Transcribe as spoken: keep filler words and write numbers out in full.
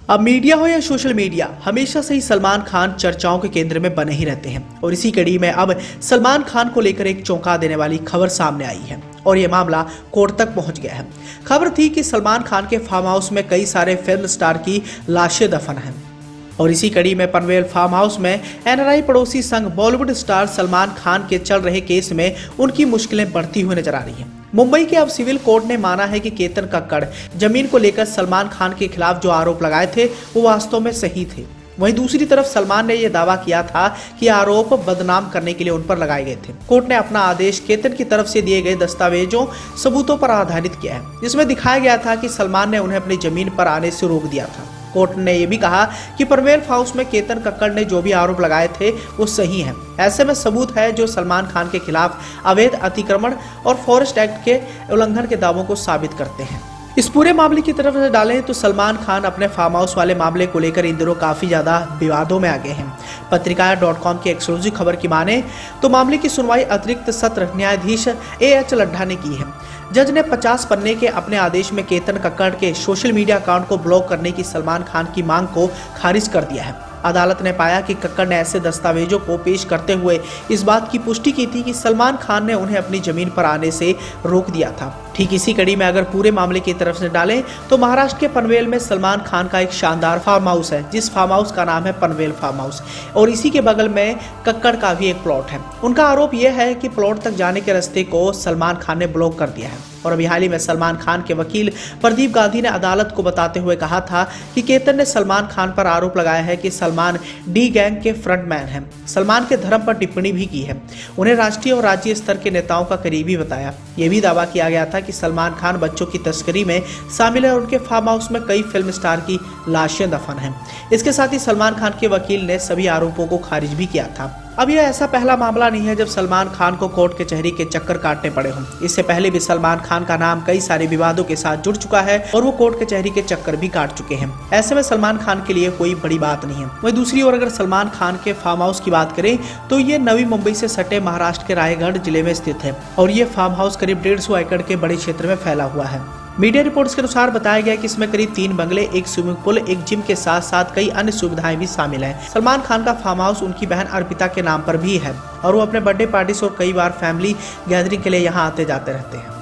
अब मीडिया हो या सोशल मीडिया, हमेशा से ही सलमान खान चर्चाओं के केंद्र में बने ही रहते हैं और इसी कड़ी में अब सलमान खान को लेकर एक चौंका देने वाली खबर सामने आई है और ये मामला कोर्ट तक पहुंच गया है। खबर थी कि सलमान खान के फार्म हाउस में कई सारे फिल्म स्टार की लाशें दफन हैं और इसी कड़ी में पनवेल फार्म हाउस में एनआरआई पड़ोसी संघ बॉलीवुड स्टार सलमान खान के चल रहे केस में उनकी मुश्किलें बढ़ती हुई नजर आ रही हैं। मुंबई के अब सिविल कोर्ट ने माना है कि केतन कक्कड़ जमीन को लेकर सलमान खान के खिलाफ जो आरोप लगाए थे वो वास्तव में सही थे। वहीं दूसरी तरफ सलमान ने यह दावा किया था कि आरोप बदनाम करने के लिए उन पर लगाए गए थे। कोर्ट ने अपना आदेश केतन की तरफ से दिए गए दस्तावेजों सबूतों पर आधारित किया है, जिसमें दिखाया गया था कि सलमान ने उन्हें अपनी जमीन पर आने से रोक दिया था। कोर्ट ने यह भी कहा कि पनवेल हाउस में केतन कक्कड़ ने जो भी आरोप लगाए थे वो सही हैं। ऐसे में सबूत है जो सलमान खान के खिलाफ अवैध अतिक्रमण और फॉरेस्ट एक्ट के उल्लंघन के दावों को साबित करते हैं। इस पूरे मामले की तरफ से डालें तो सलमान खान अपने फार्म हाउस वाले मामले को लेकर इन दिनों काफी ज्यादा विवादों में आ गए हैं। पत्रिका डॉट कॉम की एक्सक्लूसिव खबर की माने तो मामले की सुनवाई अतिरिक्त सत्र न्यायाधीश ए एच लड्ढा ने की है। जज ने पचास पन्ने के अपने आदेश में केतन कक्कड़ के सोशल मीडिया अकाउंट को ब्लॉक करने की सलमान खान की मांग को खारिज कर दिया है। अदालत ने पाया कि कक्कड़ ने ऐसे दस्तावेजों को पेश करते हुए इस बात की पुष्टि की थी कि सलमान खान ने उन्हें अपनी जमीन पर आने से रोक दिया था। ठीक इसी कड़ी में अगर पूरे मामले की तरफ से डालें तो महाराष्ट्र के पनवेल में सलमान खान का एक शानदार फार्म हाउस है, जिस फार्म हाउस का नाम है पनवेल फार्म हाउस और इसी के बगल में कक्कड़ का भी एक प्लॉट है। उनका आरोप यह है कि प्लॉट तक जाने के रास्ते को सलमान खान ने ब्लॉक कर दिया है और अभी हाल ही में सलमान खान के वकील प्रदीप गांधी ने अदालत को बताते हुए कहा था कि केतन ने सलमान खान पर आरोप लगाया है कि सलमान डी गैंग के फ्रंटमैन हैं। सलमान के धर्म पर टिप्पणी भी की है, उन्हें राष्ट्रीय और राज्य स्तर के नेताओं का करीबी बताया। यह भी दावा किया गया था कि सलमान खान बच्चों की तस्करी में शामिल है और उनके फार्म हाउस में कई फिल्म स्टार की लाशें दफन हैं। इसके साथ ही सलमान खान के वकील ने सभी आरोपों को खारिज भी किया था। अब यह ऐसा पहला मामला नहीं है जब सलमान खान को कोर्ट कचहरी के चक्कर काटने पड़े हों। इससे पहले भी सलमान खान का नाम कई सारे विवादों के साथ जुड़ चुका है और वो कोर्ट कचहरी के चक्कर भी काट चुके हैं। ऐसे में सलमान खान के लिए कोई बड़ी बात नहीं है। वहीं दूसरी ओर अगर सलमान खान के फार्म हाउस की बात करें तो ये नवी मुंबई से सटे महाराष्ट्र के रायगढ़ जिले में स्थित है और ये फार्म हाउस करीब डेढ़ सौ एकड़ के बड़े क्षेत्र में फैला हुआ है। मीडिया रिपोर्ट्स के अनुसार बताया गया कि इसमें करीब तीन बंगले, एक स्विमिंग पूल, एक जिम के साथ साथ कई अन्य सुविधाएं भी शामिल हैं। सलमान खान का फार्म हाउस उनकी बहन अर्पिता के नाम पर भी है और वो अपने बर्थडे पार्टीज और कई बार फैमिली गैदरिंग के लिए यहाँ आते जाते रहते हैं।